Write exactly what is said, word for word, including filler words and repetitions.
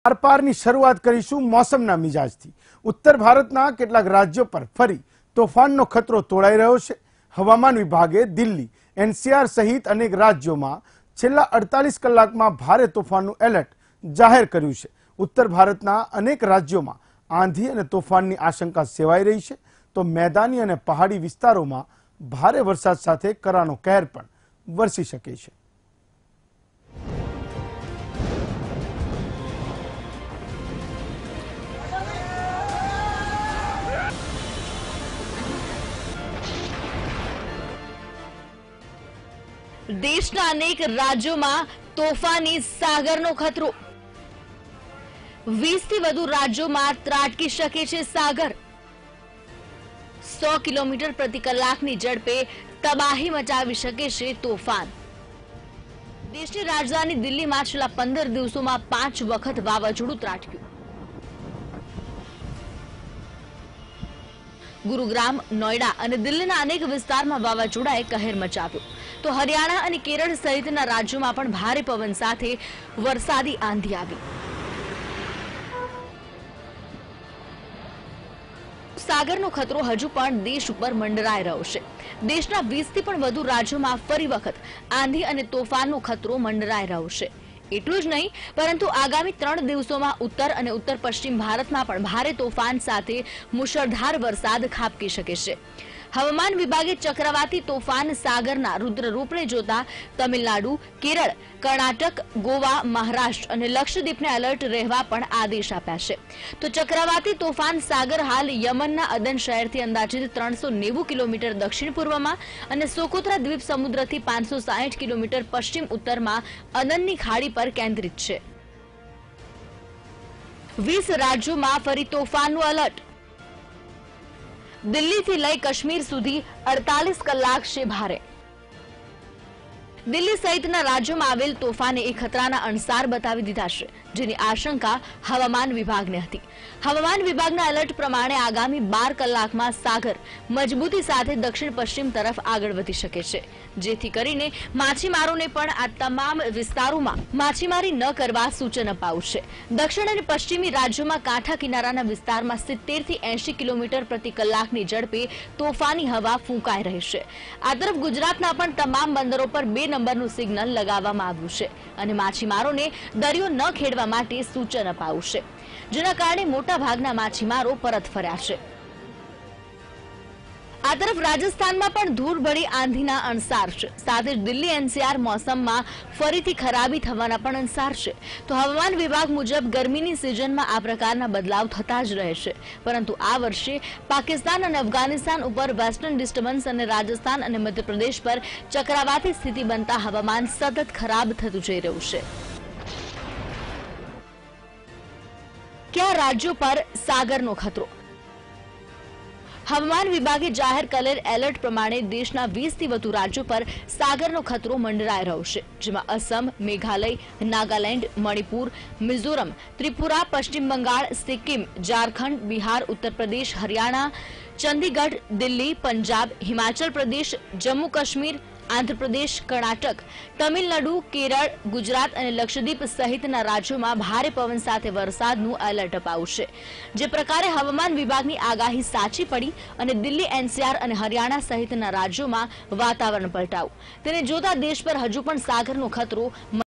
આરપારની શરૂઆત કરીશું મોસમના મિજાજથી। ઉત્તર ભારતના કેટલાક રાજ્યો પર ફરી તોફાનનો ખતરો તોળાઈ રહ્યો છે। હવામાન વિભાગે દિલ્હી, એનસીઆર સહિત અનેક રાજ્યોમાં છેલ્લા અડતાલીસ કલાકમાં ભારે તોફાનનું એલર્ટ જાહેર કર્યું છે। ઉત્તર ભારતના અનેક રાજ્યોમાં આંધી અને તોફાનની આશંકા સેવાઈ રહી છે, તો મેદાની અને પહાડી વિસ્તારોમાં ભારે વરસાદ સાથે કરાનો કહેર પણ વરસી શકે છે। देशना अनेक राज्यों में तोफानी सागरनो खतरो। वीस थी वधु राज्यों में ત્રાટકી શકે છે सागर। सौ किलोमीटर प्रति कलाकनी झड़पे तबाही मचावी शके छे तोफान। देशनी राजधानी दिल्ली में छेल्ला पंदर दिवसों में पांच वखत वावाझोडुं ત્રાટક્યું। गुरुग्राम, नोएडा और दिल्लीना अनेक विस्तारमां वावाझोडाए कहर मचाव्यो, तो हरियाणा और केरल सहितना राज्यों में भारे पवन साथे वरसादी आंधी आवी। सागरनो खतरो हजू पण देश पर मंडराई रह्यो छे। देशना वीस थी पण वधु राज्यों में फरी वखत आंधी और तोफाननो खतरो मंडराई रह्यो छे। એટલું જ નહીં, પરંતુ આગામી ત્રણ દિવસોમાં ઉત્તર અને ઉત્તર પશ્ચિમ ભારતમાં પણ ભારે તોફાન સાથે મુશળધાર વરસાદ ખાબકી શકે છે। હવામાન વિભાગે ચક્રવાતી તોફાન સાગરના રુદ્ર રૂપને જોતા તમિલનાડુ, કેરળ, કર્ણાટક, ગોવા, મહારાષ્ટ્ર અને લક્ષદ્વીપને એલર્ટ રહેવા પણ આદેશ આપ્યા છે। તો ચક્રવાતી તોફાન સાગર હાલ યમનના અદન શહેરથી અંદાજિત ત્રણસો નેવું કિલોમીટર દક્ષિણ પૂર્વમાં અને સોકોત્રા દ્વીપ સમુદ્રથી પાંચસો સાહીઠ કિલોમીટર પશ્ચિમ ઉત્તરમાં અદનની ખાડી पर केंद्रित है। वीस राज्यों में फरी तोफानનું अलर्ट। दिल्ली थी लई कश्मीर सुधी अड़तालीस कलाक छे भारे। दिल्ली सहितना राज्यों में आवेल तोफाने एक खतराना अणसार बतावी दीधा छे, जेनी आशंका हवामान विभागने हती। हवामान विभागना अलर्ट प्रमाणे आगामी बार कलाकमां सागर मजबूती साथे दक्षिण पश्चिम तरफ आगळ वधी शके छे, जेथी करीने माछीमारोने पण आ तमाम विस्तारोमां माछीमारी न करवा सूचन अपाव्युं छे। दक्षिण अने पश्चिमी राज्योमां कांठा किनाराना विस्तारमां सित्तेर थी एंशी किलोमीटर प्रति कलाकनी झड़पे तोफानी हवा फूंकाई रही छे। आ तरफ गुजरातना पण तमाम बंदरो पर बे नंबरનું સિગ્નલ લગાવવામાં આવ્યું છે અને માછીમારોને દરિયો ન ખેડવા માટે સૂચન અપાયું છે, જેના કારણે મોટા ભાગના માછીમારો પરત ફર્યા છે। આ તરફ રાજસ્થાનમાં પણ ધૂળભરી આંધીના અણસાર છે, સાથે જ દિલ્હી એનસીઆર મોસમમાં ફરીથી ખરાબી થવાના પણ અણસાર છે। તો હવામાન વિભાગ મુજબ ગરમીની સિઝનમાં આ પ્રકારના બદલાવ થતા જ રહે છે, પરંતુ આ વર્ષે પાકિસ્તાન અને અફઘાનિસ્તાન ઉપર વેસ્ટર્ન ડિસ્ટર્બન્સ અને રાજસ્થાન અને મધ્યપ્રદેશ પર ચક્રવાતી સ્થિતિ બનતા હવામાન સતત ખરાબ થતું જઈ રહ્યું છે। કયા રાજ્યો પર સાગરનો ખતરો? हवामान विभागे जाहिर करेल एलर्ट प्रमाणे देशना वीस थी वधु राज्यों पर सागरनो खतरो मंडराई रह्यो छे, जेमां असम, मेघालय, नागालैंड, मणिपुर, मिजोरम, त्रिपुरा, पश्चिम बंगाळ, सिक्किम, झारखंड, बिहार, उत्तर प्रदेश, हरियाणा, चंडीगढ़, दिल्ली, पंजाब, हिमाचल प्रदेश, जम्मू कश्मीर, आंध्र प्रदेश, कर्नाटक, तमिलनाडु, केरल, गुजरात और लक्षद्वीप सहितना राज्यों में भारे पवन साथे वरसादનું એલર્ટ અપાયું છે। જે પ્રકારે હવામાન વિભાગની આગાહી સાચી પડી અને દિલ્હી, એનસીઆર અને હરિયાણા સહિતના રાજ્યોમાં વાતાવરણ પલટાયું, તેને જોતા દેશ પર હજુ પણ સાગરનો ખતરો